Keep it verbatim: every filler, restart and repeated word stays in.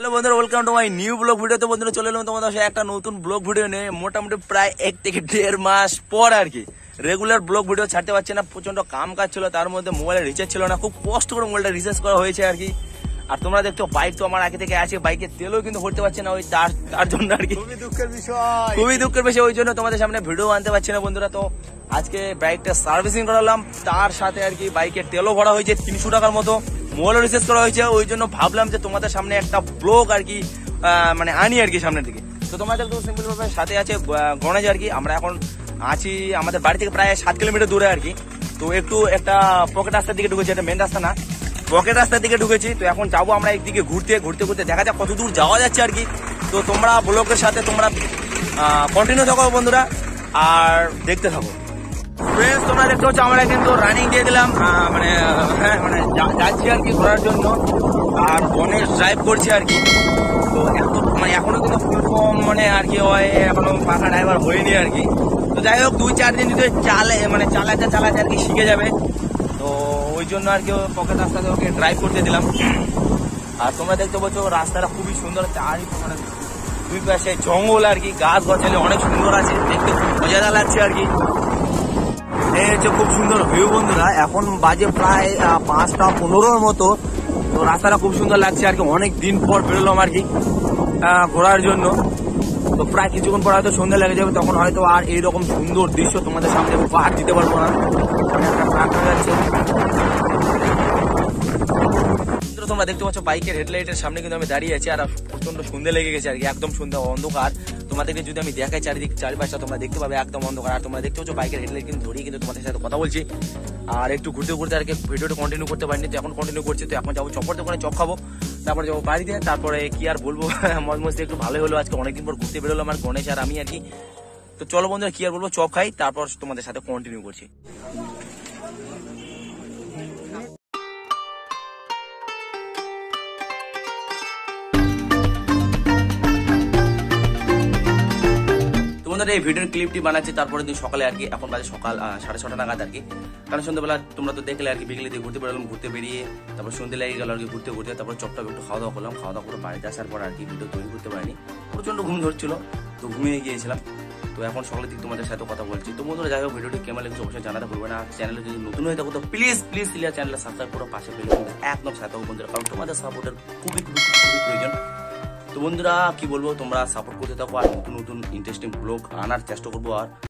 Hello বন্ধুরা, welcome to my new blog ভিডিওতে। বন্ধুরা চলে এলাম তোমাদের সাথে একটা নতুন ব্লগ ভিডিও নিয়ে। মোটামুটি প্রায় এক থেকে দেড় মাস পর আর কি রেগুলার ব্লগ ভিডিও ছাড়তে পারছি না। প্রচন্ড কাম কাজ ছিল, তার মধ্যে মোবাইলে রিচার্জ ছিল না, খুব কষ্ট করে মোবাইলটা রিচার্জ করা হয়েছে আর কি। আর তোমরা দেখছো বাইক তো আমার আগে থেকে আছে, বাইকের তেলও কিন্তু ভরতে পারছে না, ওই তার তার জন্য আর কি খুবই দুঃখের বিষয় খুবই দুঃখের বিষয় ওই জন্য তোমাদের সামনে ভিডিও আনতে পারছি না বন্ধুরা। তো আজকে বাইকটা সার্ভিসিং করালাম, তার সাথে আর কি বাইকের তেলও ভরা হয়েছে তিনশো টাকার মতো, মোবাইলও রিচার্জ করা হয়েছে। ওই জন্য ভাবলাম যে তোমাদের সামনে একটা ব্লগ আর কি মানে আনি আর কি সামনের দিকে। তো তোমাদের তো সিম্পল ভাবে সাথে আছে গণেশ আর কি। আমরা এখন আছি আমাদের বাড়ি থেকে প্রায় সাত কিলোমিটার দূরে আর কি। তো একটু একটা পকেট রাস্তার দিকে ঢুকেছি, এটা মেন রাস্তা না, পকেট রাস্তার দিকে ঢুকেছি। তো এখন যাবো আমরা একদিকে ঘুরতে ঘুরতে ঘুরতে দেখা যাক কত দূর যাওয়া যাচ্ছে আর কি। তো তোমরা ব্লগের সাথে তোমরা কন্টিনিউ থাকো বন্ধুরা আর দেখতে থাকো। ফ্রেন্ডস তোমরা দেখতে পাচ্ছ আমরা কিন্তু রানিং দিয়ে দিলাম, মানে হ্যাঁ মানে যাচ্ছি আর কি ঘোরার জন্য। আর গণেশ ড্রাইভ করছি আর কি। তো এত মানে এখনো কিন্তু ফুল কম মানে আর কি হয়, এখনো পাকা ড্রাইভার হয়নি আর কি। তো যাই হোক দুই চার দিন যদি চালে মানে চালাতে চালাতে আর কি শিখে যাবে। তো ওই জন্য আর কি পকেট রাস্তাতে ওকে ড্রাইভ করতে দিলাম। আর তোমরা দেখতে পাচ্ছ রাস্তাটা খুবই সুন্দর, চারি মানে দুই পাশে জঙ্গল আর কি, গাছ গছালি অনেক সুন্দর আছে, দেখতে খুব মজাদার লাগছে আর কি। এই হচ্ছে খুব সুন্দর ভিউ বন্ধুরা। এখন বাজে প্রায় পাঁচটা পনেরোর মতো। তো রাস্তাটা খুব সুন্দর লাগছে আর কি, অনেক দিন পর বেরোলাম আর কি ঘোরার জন্য। তো প্রায় কিছুক্ষণ পর হয়তো সন্ধ্যা লেগে যাবে, তখন হয়তো আর এইরকম সুন্দর দৃশ্য তোমাদের সামনে উপহার দিতে পারবো না। তোমরা দেখতে পাচ্ছ বাইকের হেডলাইটের সামনে কিন্তু আমি দাঁড়িয়ে আছি, আর প্রচন্ড সন্ধ্যা লেগে গেছে আর কি, একদম সন্ধ্যা অন্ধকার। তোমাদেরকে যদি আমি দেখাই চারিদিক চারিপাশটা তোমরা দেখতে পাবে একদম অন্ধকার। আর তোমরা দেখতে পাচ্ছ বাইকের হেডলাইট কিন্তু ধরিয়ে কিন্তু তোমাদের সাথে কথা বলছি। আর একটু ঘুরতে ঘুরতে আর কি ভিডিওটা কন্টিনিউ করতে পারিনি, তো এখন কন্টিনিউ করছি। তো এখন যাবো চপর দোকানে চপ খাবো, তারপরে যাবো বাড়িতে। তারপরে কি আর বলবো, মজ মস্তি একটু ভালোই হলো, আজকে অনেকদিন পর ঘুরতে বেরোলাম আর গণেশ আর আমি আর কি। তো চলো বন্ধুরা কি আর বলবো, চপ খাই তারপর তোমাদের সাথে কন্টিনিউ করছি। এই ভিডিওর ক্লিপটি বানাচ্ছি তারপরে দিন সকালে আর কি। এখন বাজে সকাল সাড়ে ছটা নাগাদ আর কি, কারণ সন্ধ্যাবেলা তোমরা তো দেখলে আর কি বিকেলে দিয়ে ঘুরতে বেরোলাম, ঘুরতে বেরিয়ে তারপর সন্ধ্যে লেগে গেল আর কি ঘুরতে ঘুরতে। তারপর চপটা একটু খাওয়া দাওয়া করলাম, খাওয়া দাওয়া করে বাড়িতে আসার পর আর কি ভিডিও তৈরি করতে পারিনি, প্রচন্ড ঘুম ধরছিল, তো ঘুমিয়ে গিয়েছিলাম। তো এখন সকালের দিক তোমাদের সাথে কথা বলছি। তো বন্ধুরা যাই হোক ভিডিওটি কেমন লেগেছে অবশ্যই জানাতে ভুলবে না। চ্যানেলে যদি নতুন হয়ে থাকো তো প্লিজ প্লিজ প্লিজ চ্যানেলটা সাবস্ক্রাইব করো, পাশে পেলে একদম সাথে থাকো বন্ধুরা, কারণ তোমাদের সাপোর্টের খুবই খুবই খুবই প্রয়োজন। তো বন্ধুরা কি বলবো, তোমরা সাপোর্ট করতে থাকো আর নতুন নতুন ইন্টারেস্টিং ব্লগ আনার চেষ্টা করবো। আর